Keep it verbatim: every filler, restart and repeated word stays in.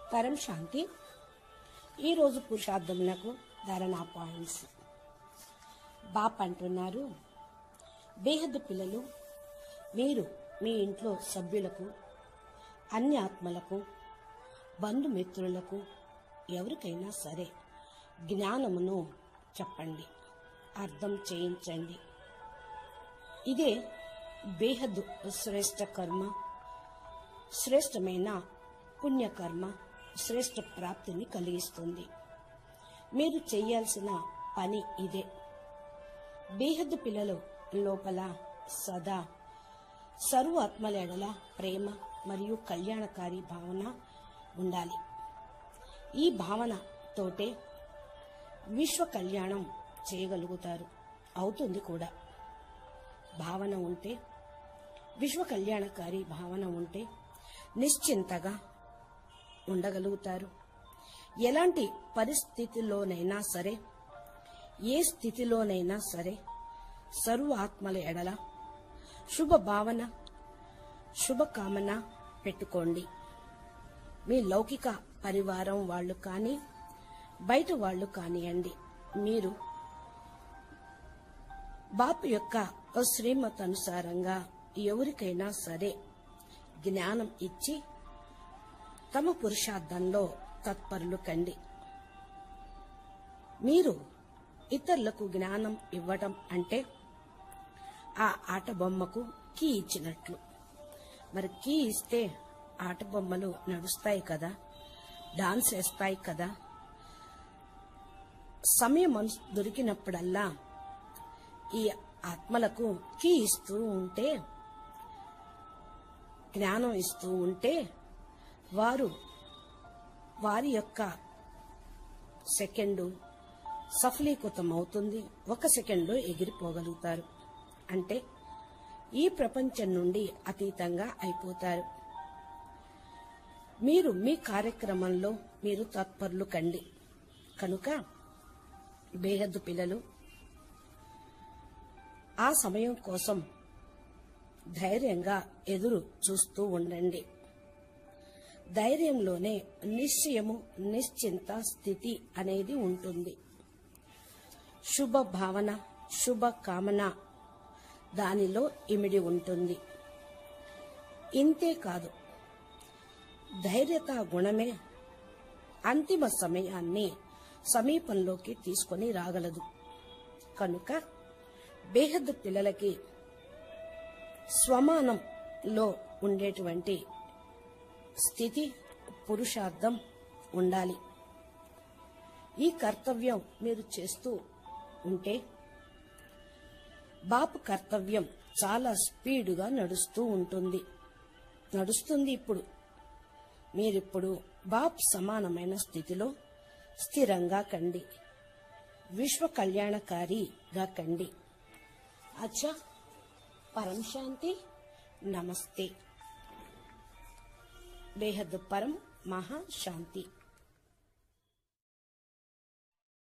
పరం శాంతి. ఈరోజు పురుషార్థములకు ధారణ పాయింట్స్. బాప్ అంటున్నారు, బేహద్దు పిల్లలు, మీరు మీ ఇంట్లో సభ్యులకు, అన్ని ఆత్మలకు, బంధుమిత్రులకు, ఎవరికైనా సరే జ్ఞానమును చెప్పండి, అర్థం చేయించండి. ఇదే బేహద్దు శ్రేష్ట కర్మ, శ్రేష్టమైన పుణ్యకర్మ, శ్రేష్ట ప్రాప్తిని కలిగిస్తుంది. మీరు చేయాల్సిన పని ఇదే. బేహద్దు పిల్లలు లోపల సదా సర్వ ఆత్మల ఎడల ప్రేమ మరియు కళ్యాణకారి భావన ఉండాలి. ఈ భావన తోటే విశ్వ కళ్యాణం చేయగలుగుతారు, అవుతుంది కూడా. భావన ఉంటే, విశ్వ కళ్యాణకారి భావన ఉంటే నిశ్చింతగా ఉండగలుగుతారు. ఎలాంటి పరిస్థితిలోనైనా సరే, ఏ స్థితిలోనైనా సరే సర్వ ఆత్మల ఎడల శుభ భావన, శుభకామన పెట్టుకోండి. మీ లౌకిక పరివారం వాళ్ళు కానీ, బయట వాళ్ళు కానియండి, మీరు బాపు యొక్క శ్రీమత్ అనుసారంగా ఎవరికైనా సరే జ్ఞానం ఇచ్చి తమ పురుషార్థంలో తత్పరులు కండి. మీరు ఇతరులకు జ్ఞానం ఇవ్వటం అంటే ఆ ఆట బొమ్మకు కీ ఇచ్చినట్లు. మరి కీ ఇస్తే ఆట బొమ్మలు నడుస్తాయి కదా, డాన్స్ వేస్తాయి కదా. సమయం దొరికినప్పుడల్లా ఈ ఆత్మలకు కీ ఇస్తూ ఉంటే, జ్ఞానం ఇస్తూ ఉంటే, వారు వారి యొక్క సెకండు సఫలీకృతం అవుతుంది. ఒక సెకండ్లో ఎగిరిపోగలుగుతారు. అంటే ఈ ప్రపంచం నుండి అతీతంగా అయిపోతారు. మీరు మీ కార్యక్రమంలో మీరు తత్పరులు కండి. కనుక బేహద్దు పిల్లలు ఆ సమయం కోసం ధైర్యంగా ఎదురు చూస్తూ ఉండండి. ధైర్యంలోనే నిశ్చయము, నిశ్చింత స్థితి అనేది ఉంటుంది. శుభ భావన, శుభ కామన దానిలో ఇమిడి ఉంటుంది. ఇంతే కాదు, ధైర్యత గుణమే అంతిమ సమయాన్ని సమీపంలోకి తీసుకొని రాగలదు. కనుక బేహద్దు పిల్లలకి స్వమానంలో ఉండేటువంటి స్థితి, పురుషార్థం ఉండాలి. ఈ కర్తవ్యం మీరు చేస్తూ ఉంటే బాపు కర్తవ్యం చాలా స్పీడుగా నడుస్తూ ఉంటుంది నడుస్తుంది ఇప్పుడు మీరిప్పుడు బాప్ సమానమైన స్థితిలో స్థిరంగా కండి, విశ్వ కళ్యాణకారిగా కండి. అచ్చా, పరం శాంతి. నమస్తే. బేహద్ పరం మహా శాంతి.